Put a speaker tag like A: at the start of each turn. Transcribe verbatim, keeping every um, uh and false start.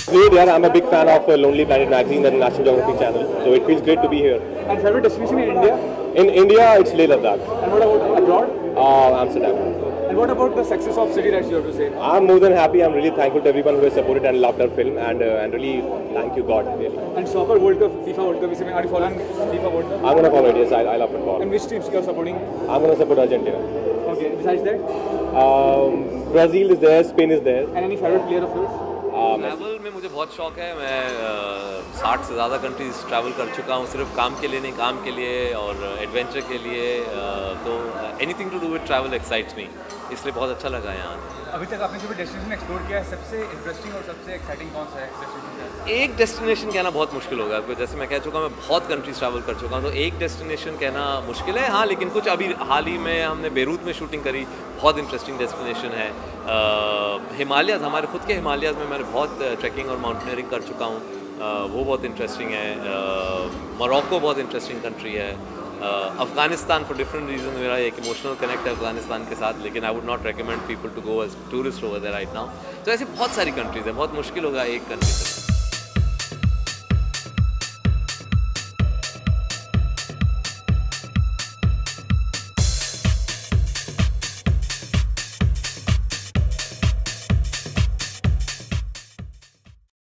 A: Great, yeah. I'm a big fan of uh, Lonely Planet magazine and National Geographic Channel, so it feels great to be here.
B: And favorite destination in India?
A: In India, it's Leh Ladakh.
B: And what about abroad?
A: Uh, Amsterdam.
B: And what about the success of City Lights, you have to say?
A: I'm more than happy. I'm really thankful to everyone who has supported and loved our film, and uh, and really thank you God, really.
B: And Soccer World Cup, FIFA World Cup, are you following FIFA World Cup?
A: I'm gonna follow it. Yes, I, I love football.
B: And which teams you are supporting?
A: I'm gonna support Argentina.
B: Okay. Besides that?
A: Um, Brazil is there, Spain is there.
B: And any favorite player of yours?
C: Travel में मुझे बहुत शौक है। मैं साठ से ज़्यादा countries travel कर चुका हूँ, सिर्फ काम के लिए नहीं, काम के लिए और एडवेंचर के लिए। तो anything to do with travel excites me, इसलिए बहुत अच्छा लगा यहाँ।
B: अभी तक आपने जो भी डेस्टिनेशन एक्सप्लोर किया है, सबसे इंटरेस्टिंग और सबसे एक्साइटिंग कौन सा है डेस्टिनेशन?
C: एक डेस्टिनेशन कहना बहुत मुश्किल होगा, जैसे मैं कह चुका हूँ मैं बहुत कंट्रीज ट्रैवल कर चुका हूँ, तो एक डेस्टिनेशन कहना मुश्किल है। हाँ, लेकिन कुछ अभी हाल ही में हमने बेरूत में शूटिंग करी, बहुत इंटरेस्टिंग डेस्टिनेशन है। हिमालयाज़, हमारे खुद के हिमालयाज़ में मैंने बहुत ट्रैकिंग और माउंटेनियरिंग कर चुका हूँ, वो बहुत इंटरेस्टिंग है। मोरक्को बहुत इंटरेस्टिंग कंट्री है। अफ़गानिस्तान फॉर डिफरेंट रीज़न मेरा एक इमोशनल कनेक्ट है अफ़गानिस्तान के साथ, लेकिन I would not recommend people to go as tourist over there right now. तो ऐसी बहुत सारी कंट्रीज़ हैं, बहुत मुश्किल होगा एक कंट्री से।